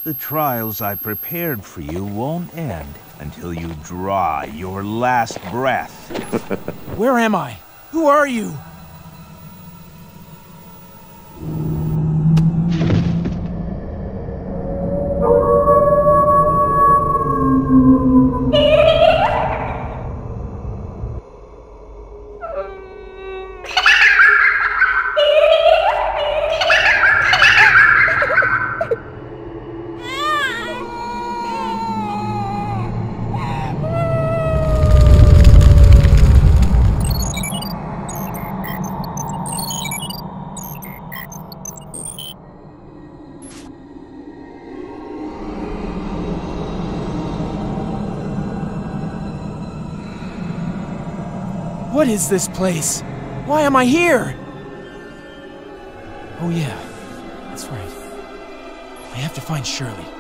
The trials I prepared for you won't end until you draw your last breath. Where am I? Who are you? What is this place? Why am I here? Oh yeah, that's right. I have to find Shirley.